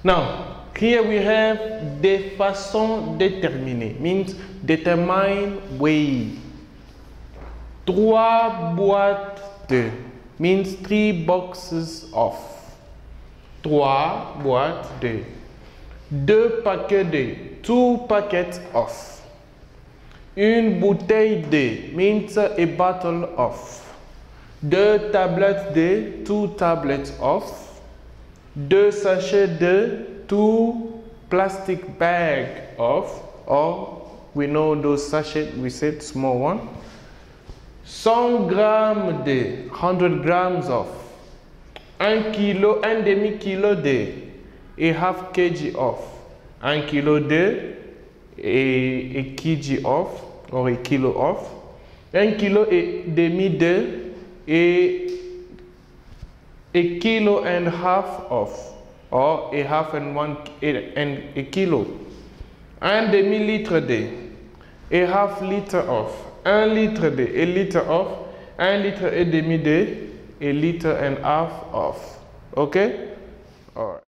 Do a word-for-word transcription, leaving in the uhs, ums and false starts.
Now, here we have de façon déterminée, means determine way. Trois boîtes de, means three boxes of. Trois boîtes de. Deux paquets de, two packets of. Une bouteille de, means a bottle of. Deux tablettes de, two tablets of. Deux sachets de, two plastic bag of, or we know those sachets, we said small one. cent grammes de, hundred grams of. Un kilo, un demi kilo de, a half kg of. Un kilo de, a, a kg of, or a kilo of. Un kilo et demi de, a a kilo and a half of, or a half and one and a kilo. Un demi-litre de, a half liter of. Un litre de, a liter of. Un litre et demi de, a liter and half of. Okay? All right.